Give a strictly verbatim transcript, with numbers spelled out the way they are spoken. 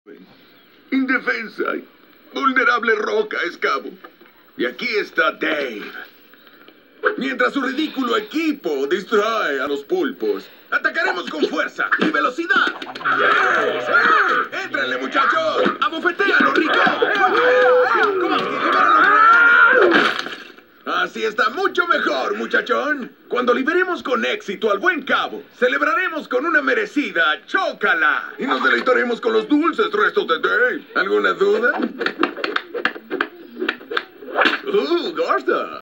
Indefensa, vulnerable roca, escabo. Y aquí está Dave. Mientras su ridículo equipo distrae a los pulpos, atacaremos con fuerza y velocidad. ¡Sí! ¡Éntrenle, muchachos! ¡Abofetéalo, Rico! ¡Como que libera los dragones! Así está mucho mejor, muchachón. Cuando liberemos con éxito al buen cabo, celebraremos con una merecida chócala. Y nos deleitaremos con los dulces restos de Dave. ¿Alguna duda? ¡Uh, Garza!